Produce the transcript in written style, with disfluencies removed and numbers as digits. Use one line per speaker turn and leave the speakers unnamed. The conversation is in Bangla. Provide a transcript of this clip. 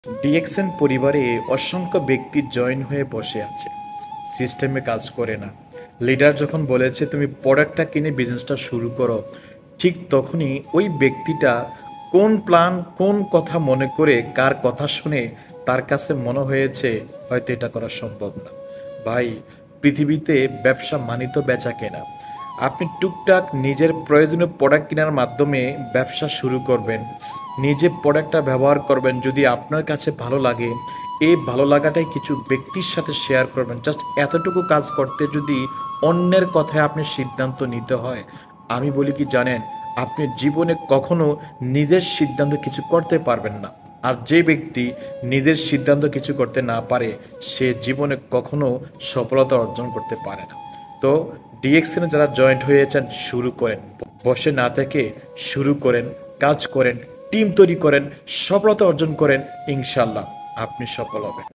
ডিএক্সএন পরিবারে অসংখ্য ব্যক্তি জয়েন হয়ে বসে আছে, সিস্টেমে কাজ করে না। লিডার যখন বলেছে তুমি প্রোডাক্টটা কিনে বিজনেসটা শুরু করো, ঠিক তখনই ওই ব্যক্তিটা কোন প্ল্যান কোন কথা মনে করে কার কথা শুনে তার কাছে মনে হয়েছে হয়তো এটা করা সম্ভব না। ভাই, পৃথিবীতে ব্যবসা মানিত বেচা কেনা। আপনি টুকটাক নিজের প্রয়োজনীয় প্রোডাক্ট কেনার মাধ্যমে ব্যবসা শুরু করবেন, নিজে প্রোডাক্টটা ব্যবহার করবেন, যদি আপনার কাছে ভালো লাগে এই ভালো লাগাটাই কিছু ব্যক্তির সাথে শেয়ার করবেন। জাস্ট এতটুকু কাজ করতে যদি অন্যের কথায় আপনি সিদ্ধান্ত নিতে হয়, আমি বলি কি জানেন, আপনি জীবনে কখনো নিজের সিদ্ধান্ত কিছু করতে পারবেন না। আর যে ব্যক্তি নিজের সিদ্ধান্ত কিছু করতে না পারে সে জীবনে কখনো সফলতা অর্জন করতে পারে না। তো ডিএক্সএনে যারা জয়েন্ট হয়েছেন শুরু করেন, বসে না থেকে শুরু করেন, কাজ করেন, টিম তৈরি করেন, সফলতা অর্জন করেন, ইনশাল্লাহ আপনি সফল হবেন।